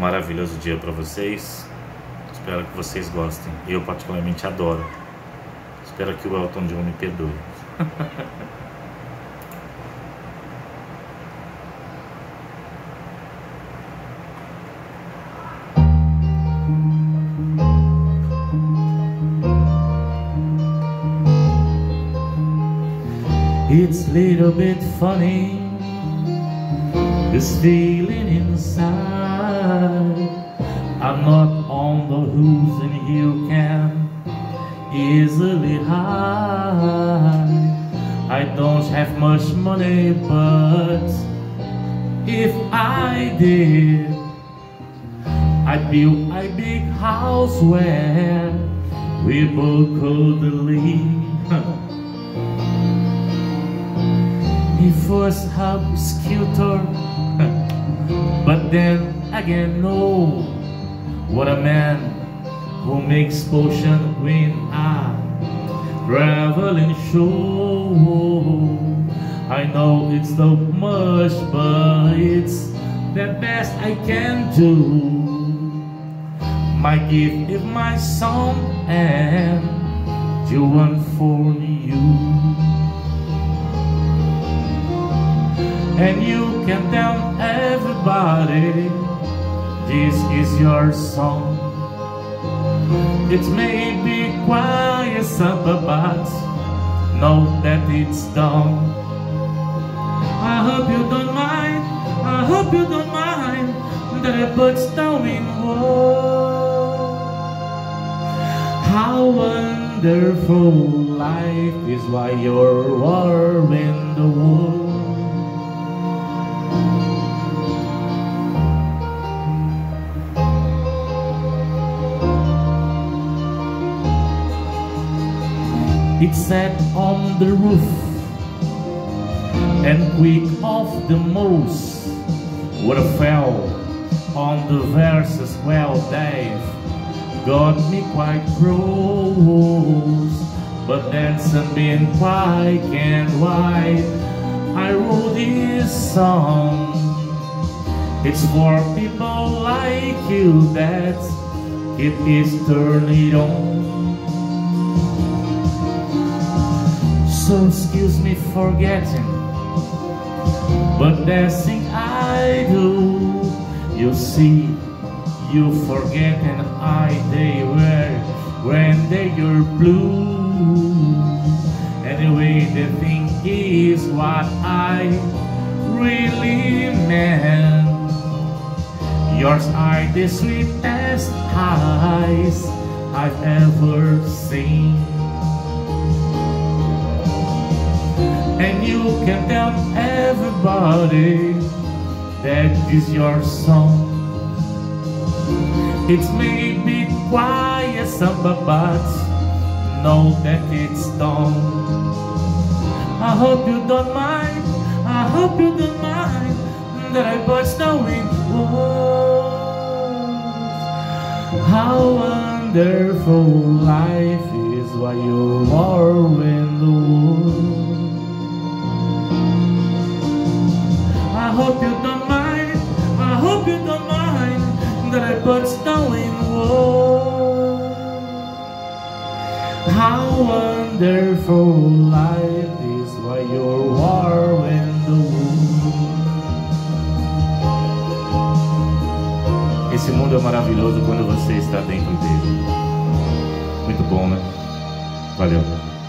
maravilhoso dia para vocês. Espero que vocês gostem. Eu particularmente adoro. Espero que o Elton John me perdoe. It's a little bit funny, this feeling inside. I'm not on the who's and you can easily hide. I don't have much money, but if I did, I'd build a big house where we both could live. It was obscure, but then again, no. What a man who makes potion when I traveling show. I know it's not much, but it's the best I can do. My gift is my song, and you want for you. And you can tell everybody this is your song. It may be quiet, simple, but know that it's done. I hope you don't mind, I hope you don't mind that I put down in words. How wonderful life is while you're warm in the world. It sat on the roof and quick off the most. What a fell on the verses, well, they've got me quite close. But dancing been quiet and wide, I wrote this song. It's for people like you that keep turning on. So excuse me for getting, but that's thing I do. You see, you forget and I they were when they are blue. Anyway, the thing is what I really meant. Yours are the sweetest eyes I've ever seen. And you can tell everybody that is your song. It may be quiet, but know that it's done. I hope you don't mind, I hope you don't mind that I burst down in words. How wonderful life is while you're warm in the world. I hope you don't mind, I hope you don't mind that I burst down in words. How wonderful life is while you're warm in the world. Esse mundo é maravilhoso quando você está dentro dele. Muito bom, né? Valeu.